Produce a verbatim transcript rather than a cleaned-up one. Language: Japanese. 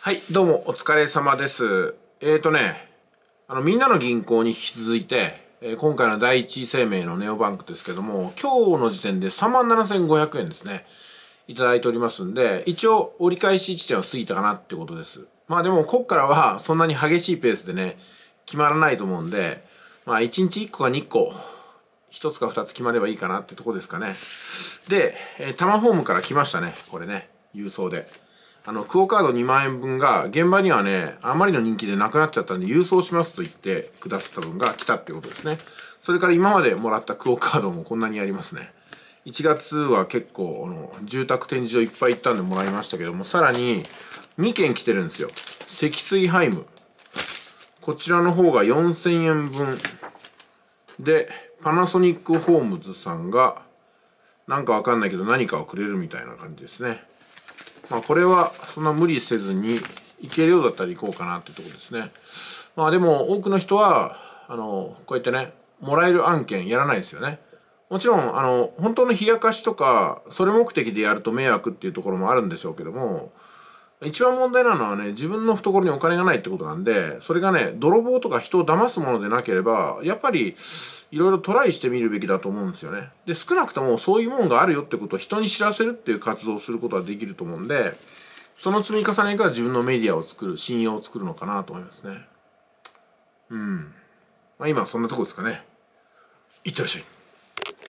はい、どうもお疲れ様です。えーとね、あの、みんなの銀行に引き続いて、えー今回の第一生命のネオバンクですけども、今日の時点でさんまんななせんごひゃくえんですね。いただいておりますんで、一応折り返し地点は過ぎたかなってことです。まあでも、こっからはそんなに激しいペースでね、決まらないと思うんで、まあいちにちいっこかにこ、ひとつかふたつ決まればいいかなってとこですかね。で、えータマホームから来ましたね、これね、郵送で。あの、クオカードにまんえんぶんが、現場にはね、あまりの人気でなくなっちゃったんで、郵送しますと言ってくださった分が来たってことですね。それから今までもらったクオカードもこんなにありますね。いちがつは結構、あの、住宅展示場いっぱい行ったんでもらいましたけども、さらににけん来てるんですよ。積水ハイム。こちらの方がよんせんえんぶん。で、パナソニックホームズさんが、なんかわかんないけど何かをくれるみたいな感じですね。まあこれはそんな無理せずに行けるようだったら行こうかなっていうところですね。まあでも多くの人は、あの、こうやってね、もらえる案件やらないですよね。もちろん、あの、本当の冷やかしとか、それ目的でやると迷惑っていうところもあるんでしょうけども、一番問題なのはね、自分の懐にお金がないってことなんで、それがね、泥棒とか人を騙すものでなければ、やっぱり、いろいろトライしてみるべきだと思うんですよね。で、少なくともそういうもんがあるよってことを人に知らせるっていう活動をすることはできると思うんで、その積み重ねが自分のメディアを作る、信用を作るのかなと思いますね。うん。まあ今はそんなとこですかね。いってらっしゃい。